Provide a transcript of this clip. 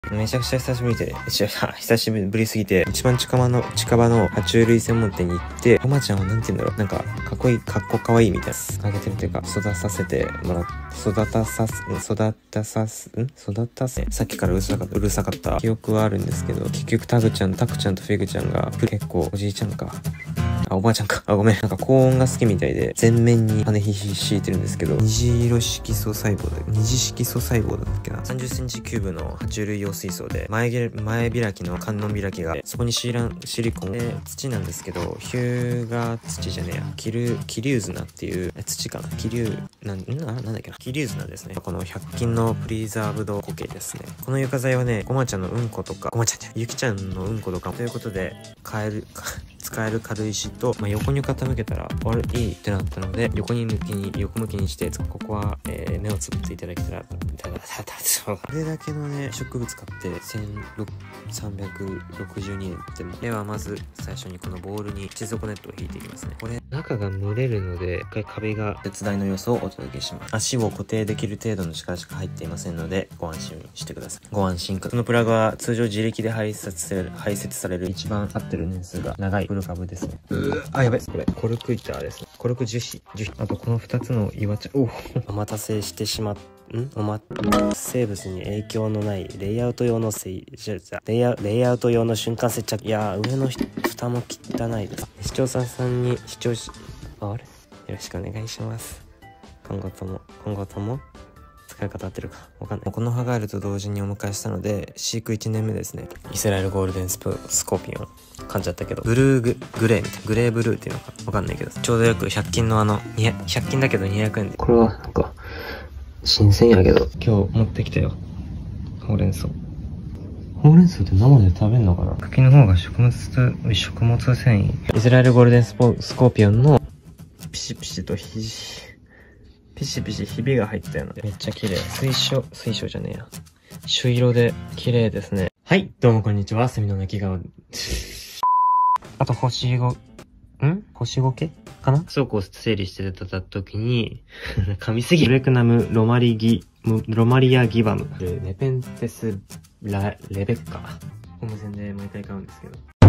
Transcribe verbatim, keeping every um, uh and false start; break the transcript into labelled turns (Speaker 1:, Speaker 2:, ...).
Speaker 1: めちゃくちゃ久しぶりで、久しぶりすぎて、一番近場の、近場の爬虫類専門店に行って、おまちゃんはなんて言うんだろう。なんか、かっこいい、かっこかわいいみたいな。あげてるというか、育たせてもらっ、育たさす、育たさす、ん育たせ、さっきからうるさかった、うるさかった記憶はあるんですけど、結局タグちゃん、タクちゃんとフィグちゃんが、結構おじいちゃんか。あ、おばあちゃんか。あ、ごめん。なんか高音が好きみたいで、全面に羽ひ敷いてるんですけど、虹色色素細胞だ。虹色素細胞だったっけな。さんじゅっセンチキューブの爬虫類用水槽で、前げ前開きの観音開きが、そこにシーラン、シリコンで土なんですけど、ヒューガ土じゃねえや。キル、キリュウズナっていう土かな。キリュウ、なん、んな、なんだっけな。キリュウズナですね。このひゃく均のプリザーブドコケですね。この床材はね、ごまちゃんのうんことか、ごまちゃんじゃん、ゆきちゃんのうんことか、ということで、買える、使える軽石と、まあ、横に傾けたら、あれ、いいってなったので、横に向きに、横向きにして、ここは、えー、目をつぶっていただけたら、これだけのね、植物買って、せんさんびゃくろくじゅうにえんでも。では、まず、最初にこのボールに接続ネットを引いていきますね。これ、中が蒸れるので、一回壁が、手伝いの様子をお届けします。足を固定できる程度の力しか入っていませんので、ご安心してください。ご安心ください。このプラグは、通常自力で排泄される、排泄される一番合ってる年数が長いプル株ですね。うあ、やべ。これ、コルク板ですね。コルク樹脂。樹脂。あと、この二つの岩茶。おお待たせしてしまっんおま、生物に影響のないレイアウト用のせい、じゃレイア、レイアウト用の瞬間接着。いやー、上の蓋も汚いです。視聴者さんに視聴し、あれよろしくお願いします。今後とも、今後とも、使い方合ってるかわかんない。この葉があると同時にお迎えしたので、飼育いちねんめですね。イスラエルゴールデンスプスコーピオン。噛んじゃったけど、ブルーグ、グレーみたいな。グレーブルーっていうのかわかんないけど、ちょうどよくひゃく均のあの、ひゃく均だけどにひゃくえんで。これはなんか、新鮮やけど。今日持ってきたよ。ほうれん草。ほうれん草って生で食べんのかな。茎の方が食物、食物繊維。イスラエルゴールデンスポスコーピオンのピシピシとひじ、ピシピシひびが入ったような。めっちゃ綺麗。水晶、水晶じゃねえや。朱色で綺麗ですね。はい、どうもこんにちは。セミの鳴き顔。あと星ご、ん星ごけかな倉庫を整理してた時に、噛みすぎ。ブレクナム、ロマリギ、ロマリアギバム、ネペンテスラ、レベッカ。ホーム戦で毎回買うんですけど。